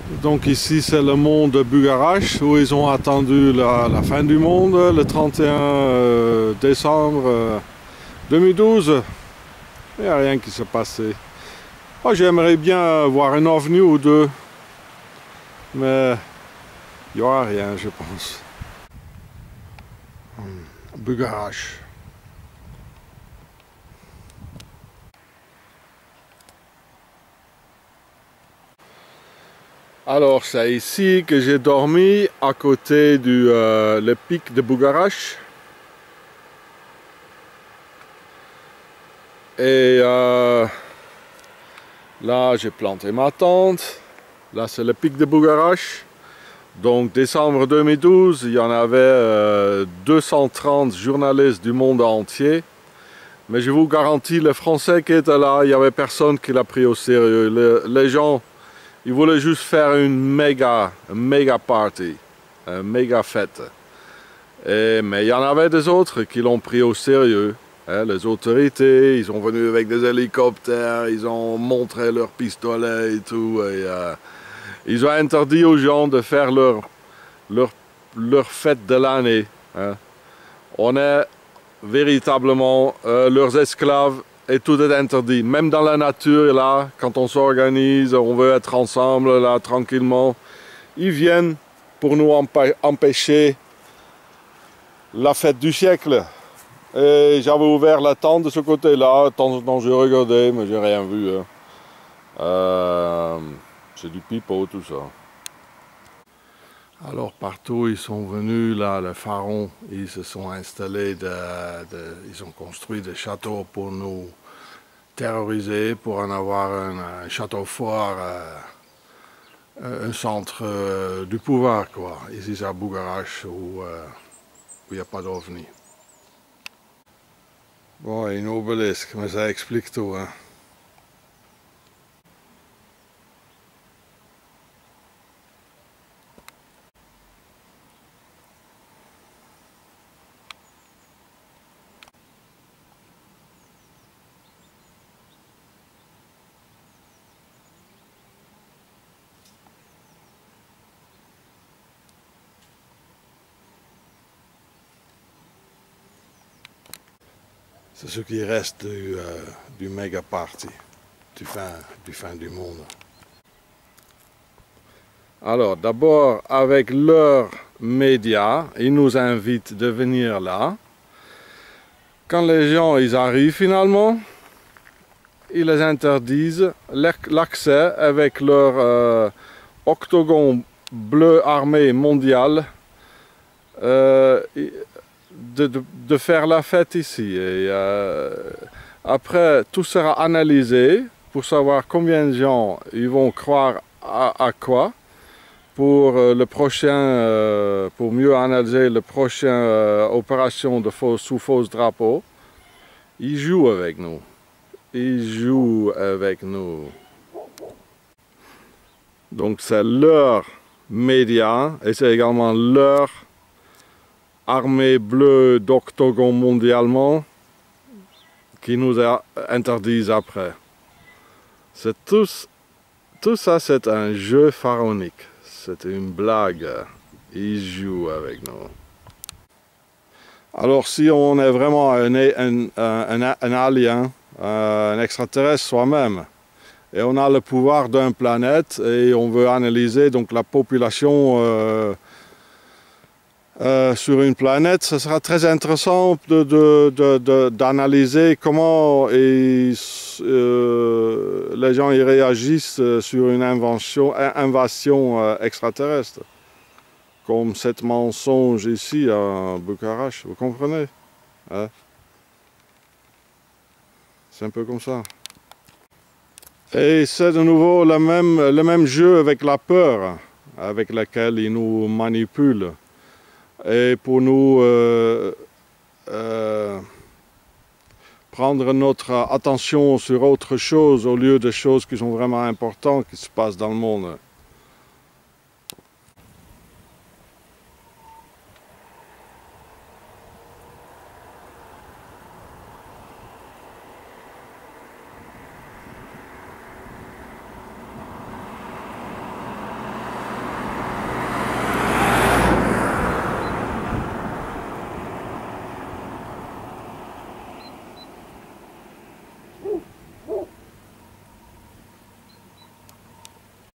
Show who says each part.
Speaker 1: Donc ici c'est le mont de Bugarach où ils ont attendu la fin du monde le 31 décembre 2012. Il n'y a rien qui s'est passé. Oh, j'aimerais bien voir un ovni ou deux, mais il n'y aura rien, je pense. Bugarach. Alors c'est ici que j'ai dormi, à côté du le pic de Bugarach. Et là j'ai planté ma tente. Là c'est le pic de Bugarach. Donc décembre 2012, il y en avait 230 journalistes du monde entier. Mais je vous garantis, le Français qui était là, il n'y avait personne qui l'a pris au sérieux. Les gens, ils voulaient juste faire une méga party, une méga fête. Mais il y en avait des autres qui l'ont pris au sérieux. Les autorités, ils sont venus avec des hélicoptères, ils ont montré leurs pistolets et tout. Ils ont interdit aux gens de faire leur fête de l'année. On est véritablement leurs esclaves et tout est interdit. Même dans la nature, là, quand on s'organise, on veut être ensemble, là, tranquillement. Ils viennent pour nous empêcher la fête du siècle. Et j'avais ouvert la tente de ce côté-là, de temps en temps je regardais, mais j'ai rien vu. C'est du pipeau tout ça. Alors partout ils sont venus, là, les pharaons, ils se sont installés, ils ont construit des châteaux pour nous terroriser, pour en avoir un château fort, un centre du pouvoir, quoi. Ici c'est à Bugarach où il n'y a pas d'ovni. Bon, une obélisque, mais ça explique tout, hein. C'est ce qui reste du méga party, du fin du monde. Alors d'abord avec leurs médias, ils nous invitent de venir là. Quand les gens ils arrivent finalement, ils les interdisent l'accès avec leur octogone bleu armé mondial. De faire la fête ici. Et après, tout sera analysé pour savoir combien de gens ils vont croire à quoi pour le prochain, pour mieux analyser le prochain opération de sous faux drapeau. Ils jouent avec nous. Ils jouent avec nous. Donc c'est leur média et c'est également leur armée bleue d'octogone mondialement qui nous interdisent après. C'est tout ça, c'est un jeu pharaonique. C'est une blague. Ils jouent avec nous. Alors si on est vraiment un alien, un extraterrestre soi-même, et on a le pouvoir d'une planète et on veut analyser donc la population sur une planète, ce sera très intéressant d'analyser comment les gens y réagissent sur une invasion extraterrestre. Comme cet mensonge ici à Bugarach, vous comprenez, hein? C'est un peu comme ça. Et c'est de nouveau le même jeu avec la peur avec laquelle ils nous manipulent. Et pour nous prendre notre attention sur autre chose au lieu de choses qui sont vraiment importantes qui se passent dans le monde.